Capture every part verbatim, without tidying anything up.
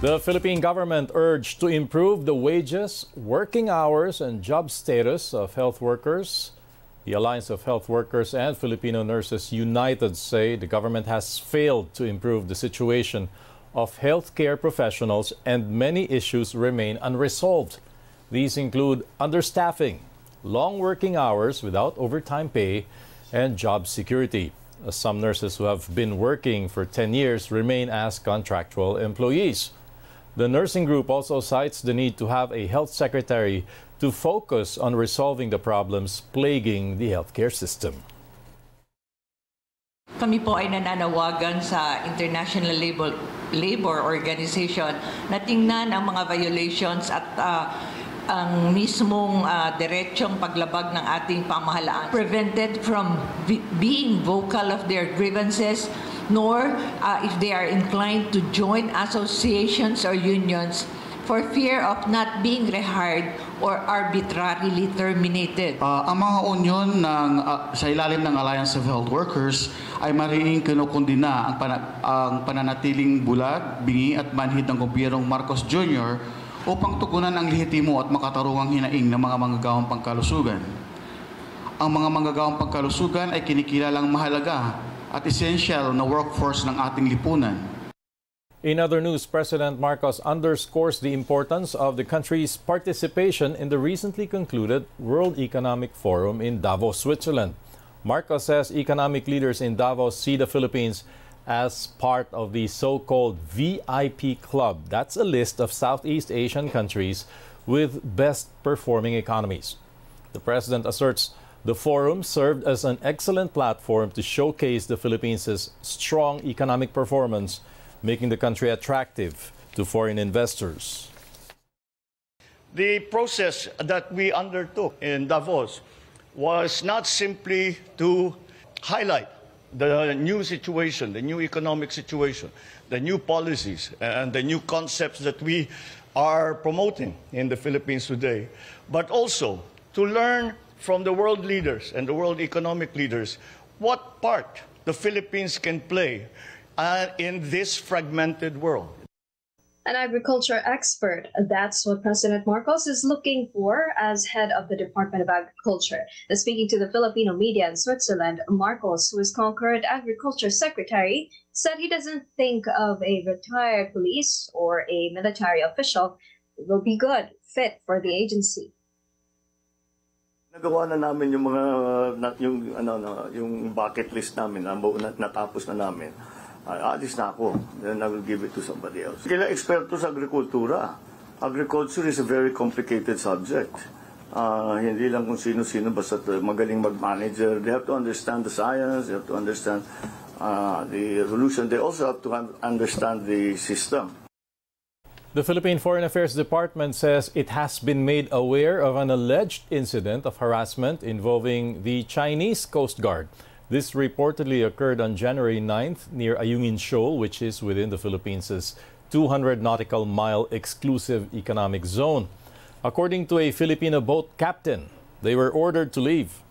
The Philippine government urged to improve the wages, working hours, and job status of health workers. The Alliance of Health Workers and Filipino Nurses United say the government has failed to improve the situation of healthcare professionals and many issues remain unresolved. These include understaffing, long working hours without overtime pay, and job security. Some nurses who have been working for ten years remain as contractual employees. The nursing group also cites the need to have a health secretary to focus on resolving the problems plaguing the healthcare system. Kami po ay nananawagan sa International Labor, Labor Organization na tingnan ang mga violations at uh, ang mismong uh, diretsong paglabag ng ating pamahalaan. Prevented from being vocal of their grievances, nor uh, if they are inclined to join associations or unions for fear of not being rehired or arbitrarily terminated. Uh, ang mga union ng, uh, sa ilalim ng Alliance of Health Workers ay mariing kinukundina ang, pana ang pananatiling bulag, bingi at manhid ng gobyernong Marcos Junior upang tugunan ang lehitimo at makatarungang hinaing ng mga manggagawang pangkalusugan. Ang mga manggagawang pangkalusugan ay kinikilalang mahalaga at essential na workforce ng ating lipunan. In other news, President Marcos underscores the importance of the country's participation in the recently concluded World Economic Forum in Davos, Switzerland. Marcos says economic leaders in Davos see the Philippines as part of the so-called V I P Club. That's a list of Southeast Asian countries with best-performing economies. The president asserts the forum served as an excellent platform to showcase the Philippines' strong economic performance, making the country attractive to foreign investors. The process that we undertook in Davos was not simply to highlight the new situation, the new economic situation, the new policies, and the new concepts that we are promoting in the Philippines today, but also to learn from the world leaders and the world economic leaders what part the Philippines can play uh, in this fragmented world. An agriculture expert, that's what President Marcos is looking for as head of the Department of Agriculture. Now, speaking to the Filipino media in Switzerland, Marcos, who is current agriculture secretary, said he doesn't think of a retired police or a military official will be good fit for the agency. Nagawa na namin yung mga yung ano yung bucket list namin, natapos na namin. Uh, alis na ako, then I will give it to somebody else. Kailangan eksperto sa agrikultura. Agriculture is a very complicated subject. Uh, hindi lang kung sino-sino, basta magaling mag-manager. They have to understand the science, they have to understand uh, the evolution. They also have to understand the system. The Philippine Foreign Affairs Department says it has been made aware of an alleged incident of harassment involving the Chinese Coast Guard. This reportedly occurred on January ninth near Ayungin Shoal, which is within the Philippines' two hundred nautical mile exclusive economic zone. According to a Filipino boat captain, they were ordered to leave.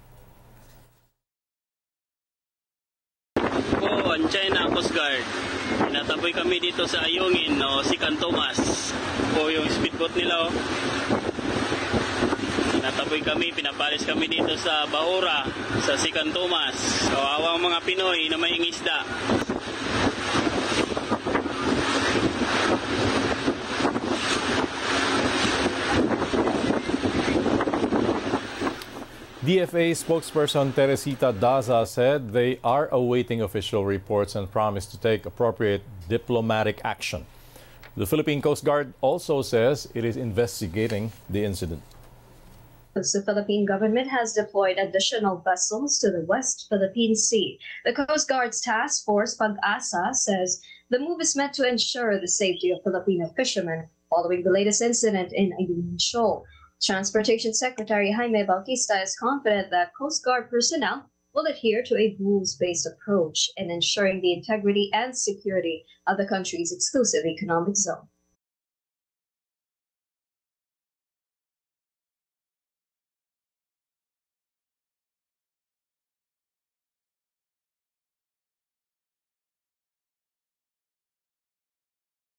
Po, ang China Coast Guard. Nataboy kami dito sa Ayungin, no, Sikan Tomas. Po yung speedboat nila. Oh. Nataboy kami, pinapalis kami dito sa Bahura, sa Sikan Tomas. Kawawang mga Pinoy na may isda. D F A spokesperson Teresita Daza said they are awaiting official reports and promise to take appropriate diplomatic action. The Philippine Coast Guard also says it is investigating the incident. The Philippine government has deployed additional vessels to the West Philippine Sea. The Coast Guard's task force, Pag-asa, says the move is meant to ensure the safety of Filipino fishermen following the latest incident in Ayungin Shoal. Transportation Secretary Jaime Bautista is confident that Coast Guard personnel will adhere to a rules-based approach in ensuring the integrity and security of the country's exclusive economic zone.